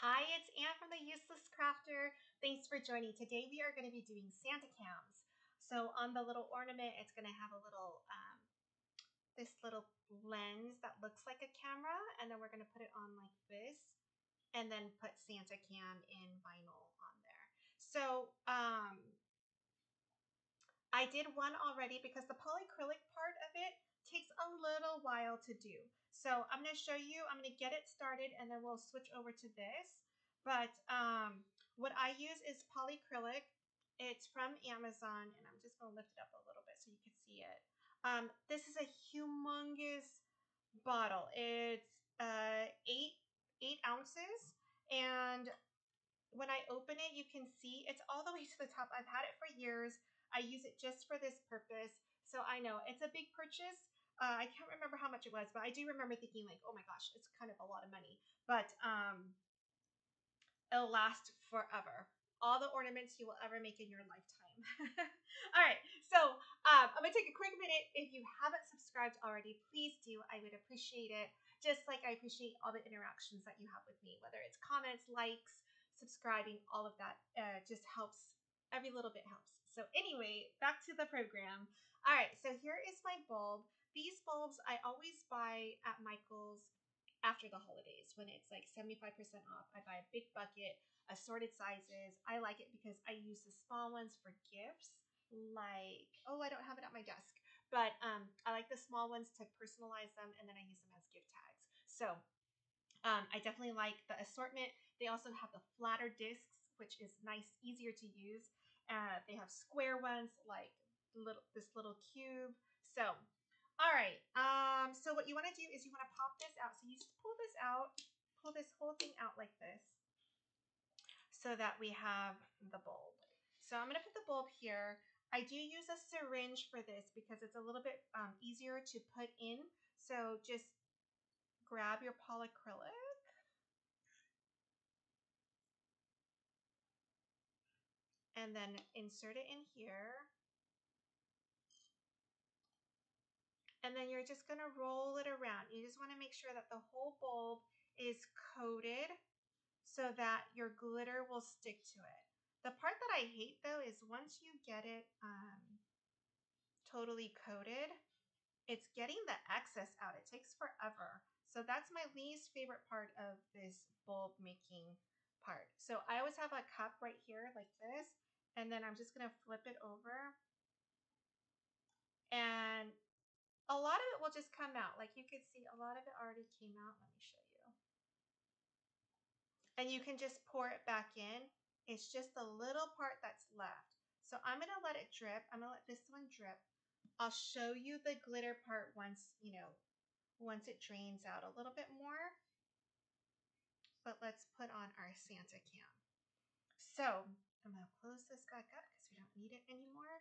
Hi, it's Anne from the Useless Crafter. Thanks for joining. Today we are going to be doing Santa cams. So on the little ornament, it's going to have a little, this little lens that looks like a camera, and then we're going to put it on like this, and then put Santa cam in vinyl on there. So I did one already because the polyacrylic part of it takes a little while to do. So I'm going to show you, I'm going to get it started, and then we'll switch over to this. But what I use is polyacrylic. It's from Amazon, and I'm just going to lift it up a little bit so you can see it. This is a humongous bottle. It's 8 ounces, and when I open it, you can see it's all the way to the top. I've had it for years. I use it just for this purpose. So I know it's a big purchase. I can't remember how much it was, but I do remember thinking like, oh my gosh, it's kind of a lot of money. But it'll last forever. All the ornaments you will ever make in your lifetime. All right, so I'm gonna take a quick minute. If you haven't subscribed already, please do. I would appreciate it. Just like I appreciate all the interactions that you have with me, whether it's comments, likes, subscribing, all of that just helps. Every little bit helps. So anyway, back to the program. All right, so here is my bulb. These bulbs I always buy at Michael's after the holidays when it's like 75% off. I buy a big bucket, assorted sizes. I like it because I use the small ones for gifts. Like, oh, I don't have it at my desk, but I like the small ones to personalize them, and then I use them as gift tags. So I definitely like the assortment. They also have the flatter discs, which is nice, easier to use. They have square ones like this little cube. So, all right. So what you want to do is you want to pop this out. So you just pull this out, pull this whole thing out like this, so that we have the bulb. So I'm going to put the bulb here. I do use a syringe for this because it's a little bit easier to put in. So just grab your polyacrylic. And then insert it in here. And then you're just going to roll it around. You just want to make sure that the whole bulb is coated so that your glitter will stick to it. The part that I hate though is once you get it totally coated, it's getting the excess out. It takes forever. So that's my least favorite part of this bulb making part. So I always have a cup right here like this, and then I'm just going to flip it over, and a lot of it will just come out. Like you can see, a lot of it already came out. Let me show you. And you can just pour it back in. It's just the little part that's left. So I'm going to let it drip. I'm going to let this one drip. I'll show you the glitter part once, once it drains out a little bit more. But let's put on our Santa cam. So I'm going to close this back up because we don't need it anymore.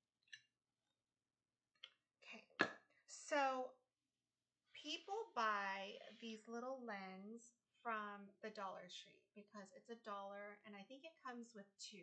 Okay. So people buy these little lens from the Dollar Tree because it's $1, and I think it comes with 2.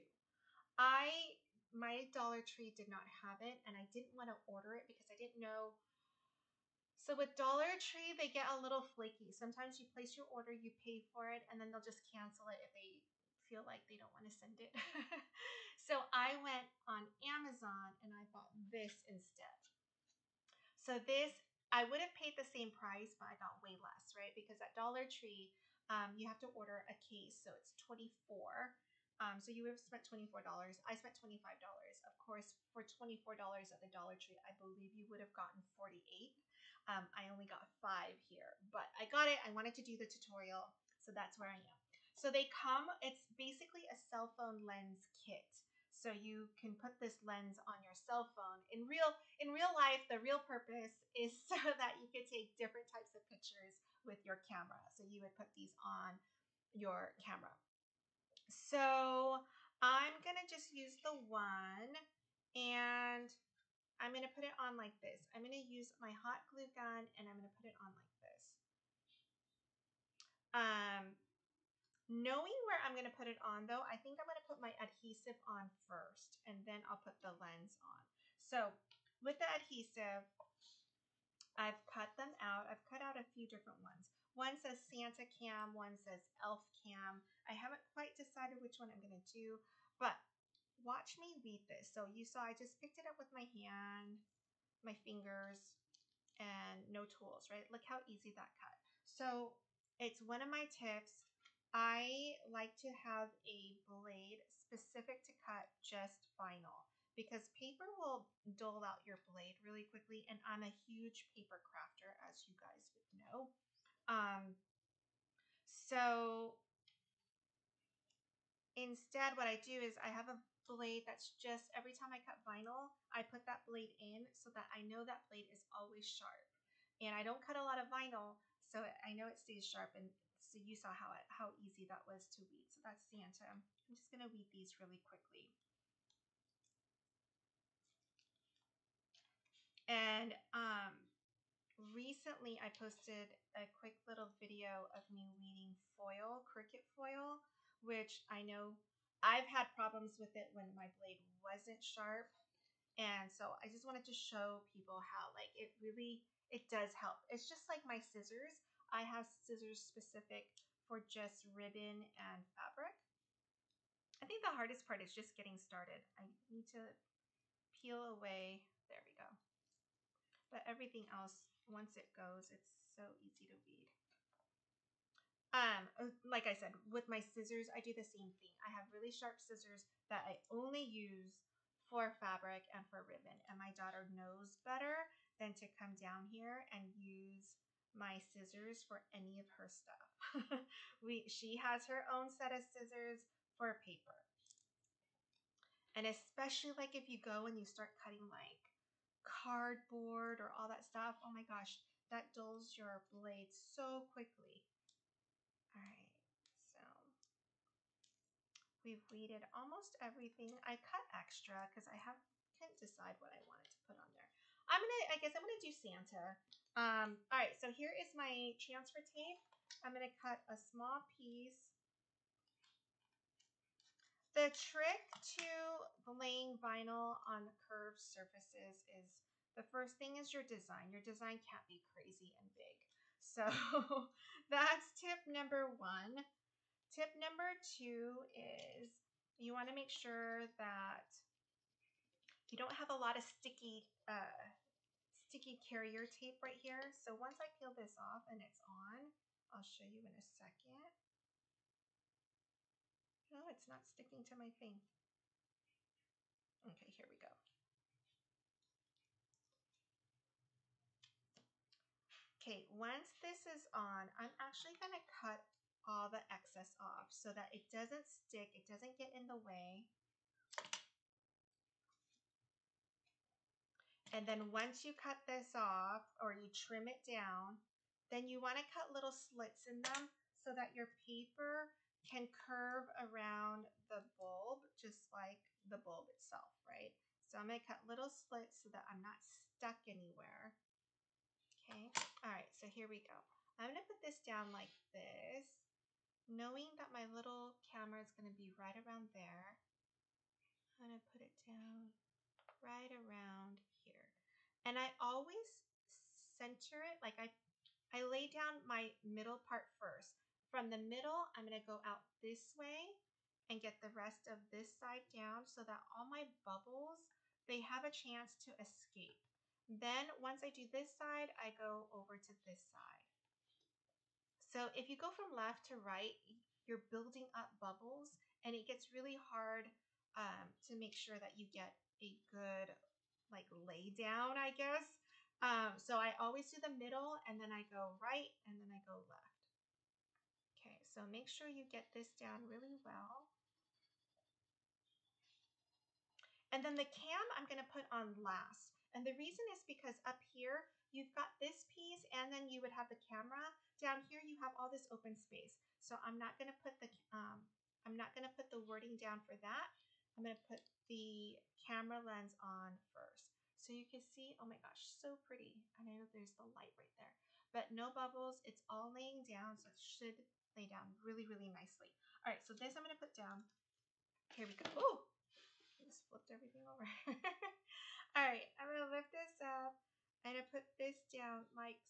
My Dollar Tree did not have it, and I didn't want to order it because I didn't know. So with Dollar Tree, they get a little flaky. Sometimes you place your order, you pay for it, and then they'll just cancel it if they feel like they don't want to send it. So I went on Amazon and I bought this instead. So this, I would have paid the same price, but I got way less, right? Because at Dollar Tree, you have to order a case, so it's $24. So you would have spent $24. I spent $25. Of course, for $24 at the Dollar Tree, I believe you would have gotten 48. I only got 5 here, but I got it. I wanted to do the tutorial, so that's where I am. So they come, it's basically a cell phone lens kit. So you can put this lens on your cell phone. In real life, the real purpose is so that you could take different types of pictures with your camera. So you would put these on your camera. So I'm gonna just use the one, and I'm gonna put it on like this. I'm gonna use my hot glue gun, and I'm gonna put it on like this. Knowing where I'm going to put it on though, I think I'm going to put my adhesive on first, and then I'll put the lens on. So with the adhesive, I've cut them out. I've cut out a few different ones. One says Santa cam, one says elf cam. which one I'm gonna do, but watch me weed this. So you saw I just picked it up with my hand, my fingers, and no tools, right? Look how easy that cut. So it's one of my tips. I like to have a blade specific to cut just vinyl because paper will dull out your blade really quickly, and I'm a huge paper crafter, as you guys would know. So instead, what I do is I have a blade that's just, every time I cut vinyl, I put that blade in so that I know that blade is always sharp. And I don't cut a lot of vinyl, so I know it stays sharp. And so you saw how easy that was to weed. So that's Santa. I'm just gonna weed these really quickly. And recently I posted a quick little video of me weeding foil, Cricut foil, which I know I've had problems with it when my blade wasn't sharp. And so I just wanted to show people how like it does help. It's just like my scissors. I have scissors specific for just ribbon and fabric. I think the hardest part is just getting started. I need to peel away. There we go. But everything else, once it goes, it's so easy to weed. Like I said, with my scissors, I do the same thing. I have really sharp scissors that I only use for fabric and for ribbon. And my daughter knows better than to come down here and use my scissors for any of her stuff. She has her own set of scissors for paper. And especially like if you go and you start cutting like cardboard or all that stuff, oh my gosh, that dulls your blade so quickly. All right, so we've weeded almost everything. I cut extra because I couldn't decide what I wanted to put on there. I guess I'm gonna do Santa. All right, so here is my transfer tape. I'm gonna cut a small piece. The trick to laying vinyl on curved surfaces is the first thing is your design. Your design can't be crazy and big. So that's tip number 1. Tip number 2 is you want to make sure that you don't have a lot of sticky carrier tape right here. So once I peel this off and it's on, I'll show you in a second. No, it's not sticking to my thing. Okay, here we go. Okay, once this is on, I'm actually going to cut all the excess off so that it doesn't stick, it doesn't get in the way. And then once you cut this off or you trim it down, then you want to cut little slits in them so that your paper can curve around the bulb just like the bulb itself, right? So I'm going to cut little slits so that I'm not stuck anywhere. Okay, all right, so here we go. I'm gonna put this down like this, knowing that my little camera is gonna be right around there. I'm gonna put it down right around here. And I always center it, like I lay down my middle part first. From the middle, I'm gonna go out this way and get the rest of this side down so that all my bubbles, they have a chance to escape. Then once I do this side, I go over to this side. So if you go from left to right, you're building up bubbles and it gets really hard to make sure that you get a good like lay down, I guess. So I always do the middle and then I go right and then I go left. Okay, so make sure you get this down really well. And then the cam I'm going to put on last. And the reason is because up here, you've got this piece and then you would have the camera. Down here, you have all this open space. So I'm not going to put the wording down for that. I'm going to put the camera lens on first. So you can see, oh my gosh, so pretty. And I know there's the light right there. But no bubbles, it's all laying down, so it should lay down really, really nicely. All right, so this I'm going to put down. Here we go. Ooh! Just flipped everything over. All right, I'm gonna lift this up. I'm gonna put this down like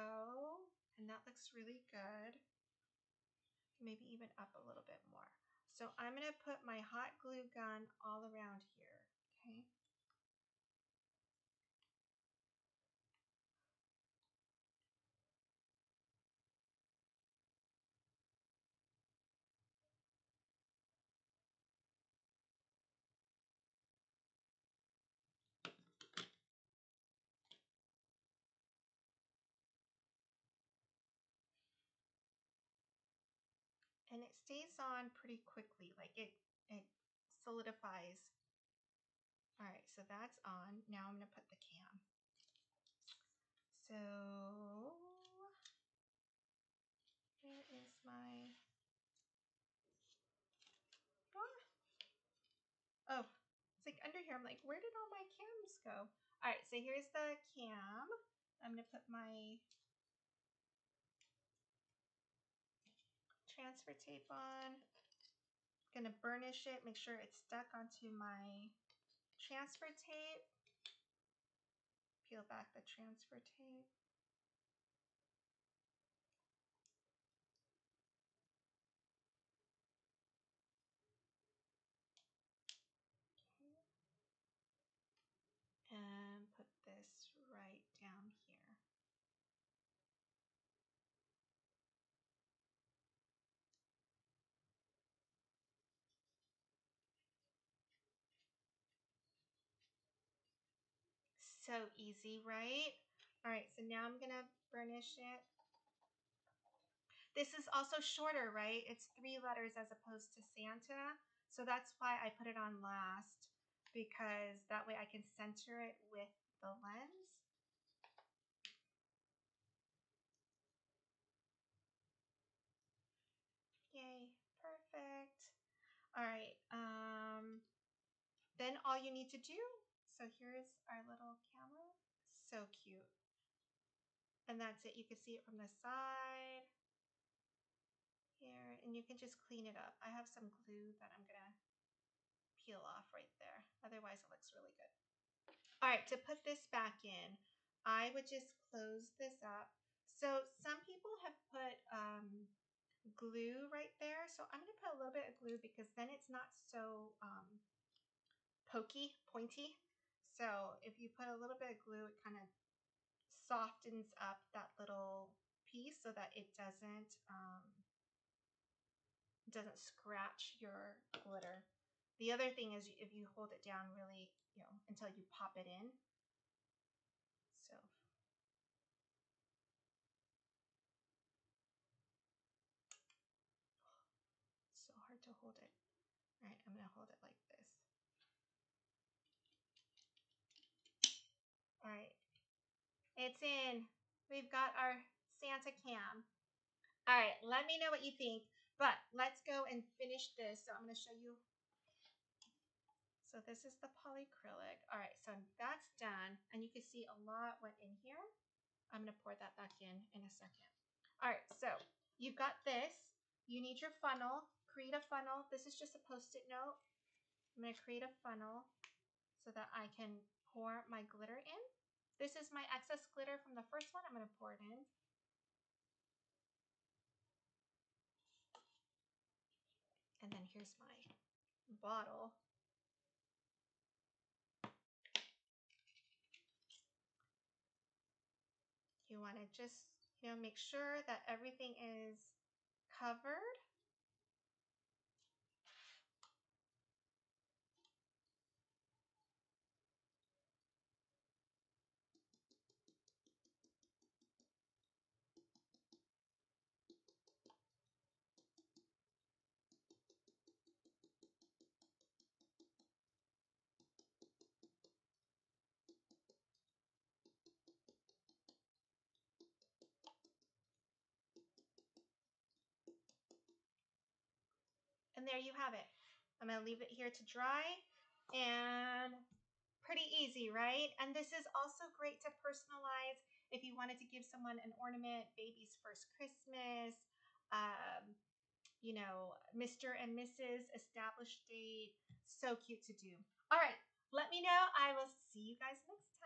so, and that looks really good. Maybe even up a little bit more. So I'm going to put my hot glue gun all around here, okay? And it stays on pretty quickly, like it solidifies. All right, so that's on. Now I'm going to put the cam. So where is my, oh, it's like under here. I'm like, where did all my cams go? All right, so here's the cam. I'm going to put my transfer tape on. I'm going to burnish it, make sure it's stuck onto my transfer tape. Peel back the transfer tape. And put this right down here. So easy, right? All right, so now I'm gonna burnish it. This is also shorter, right? It's 3 letters as opposed to Santa. So that's why I put it on last, because that way I can center it with the lens. Yay, perfect. All right, then all you need to do, so here's our little camera. So cute. And that's it. You can see it from the side here, and you can just clean it up. I have some glue that I'm gonna peel off right there. Otherwise it looks really good. All right, to put this back in, I would just close this up. So some people have put glue right there. So I'm gonna put a little bit of glue because then it's not so pointy. So if you put a little bit of glue, it kind of softens up that little piece so that it doesn't scratch your glitter. The other thing is if you hold it down really, until you pop it in. So hard to hold it. All right, I'm gonna hold it like this. All right, it's in. We've got our Santa cam. All right, let me know what you think, but let's go and finish this. So I'm gonna show you. So this is the polyacrylic. All right, so that's done, and you can see a lot went in here. I'm gonna pour that back in a second. All right, so you've got this. You need your funnel. Create a funnel. This is just a Post-it note. I'm gonna create a funnel so that I can pour my glitter in. This is my excess glitter from the first one. I'm gonna pour it in. And then here's my bottle. You want to just, make sure that everything is covered. And there you have it. I'm going to leave it here to dry, and pretty easy, right? And this is also great to personalize if you wanted to give someone an ornament, baby's first Christmas, Mr. and Mrs. established date. So cute to do. All right, let me know. I will see you guys next time.